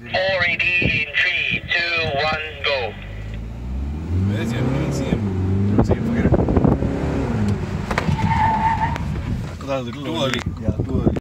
All ready in 3, 2, 1, go. Where is he? I don't even see him. Don't see him. Forget it. That was a little Too early. Yeah, too early.